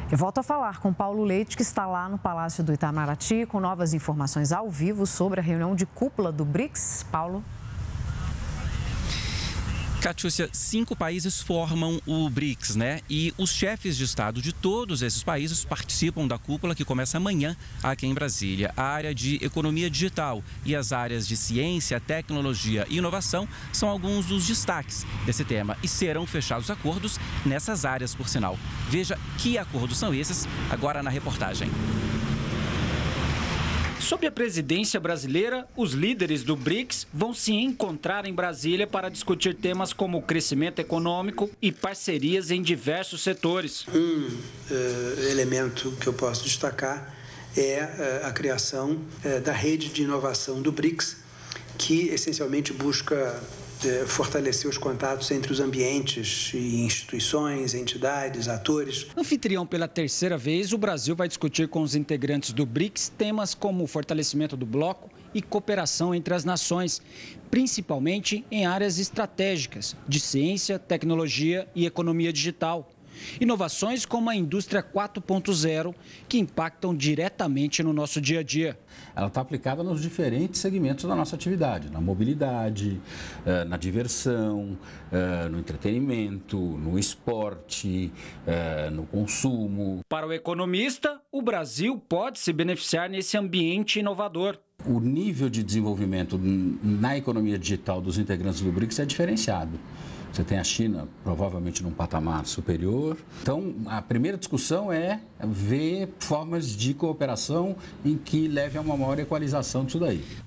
Eu volto a falar com Paulo Leite, que está lá no Palácio do Itamaraty, com novas informações ao vivo sobre a reunião de cúpula do BRICS. Paulo. Catiúcia, 5 países formam o BRICS, né? E os chefes de Estado de todos esses países participam da cúpula que começa amanhã aqui em Brasília. A área de economia digital e as áreas de ciência, tecnologia e inovação são alguns dos destaques desse tema e serão fechados acordos nessas áreas, por sinal. Veja que acordos são esses agora na reportagem. Sob a presidência brasileira, os líderes do BRICS vão se encontrar em Brasília para discutir temas como crescimento econômico e parcerias em diversos setores. Elemento que eu posso destacar é a criação da rede de inovação do BRICS, que essencialmente busca fortalecer os contatos entre os ambientes e instituições, entidades, atores. Anfitrião pela terceira vez, o Brasil vai discutir com os integrantes do BRICS temas como o fortalecimento do bloco e cooperação entre as nações, principalmente em áreas estratégicas de ciência, tecnologia e economia digital. Inovações como a indústria 4.0, que impactam diretamente no nosso dia a dia. Ela está aplicada nos diferentes segmentos da nossa atividade, na mobilidade, na diversão, no entretenimento, no esporte, no consumo. Para o economista, o Brasil pode se beneficiar nesse ambiente inovador. O nível de desenvolvimento na economia digital dos integrantes do BRICS é diferenciado. Você tem a China provavelmente num patamar superior. Então, a primeira discussão é ver formas de cooperação em que leve a uma maior equalização disso daí.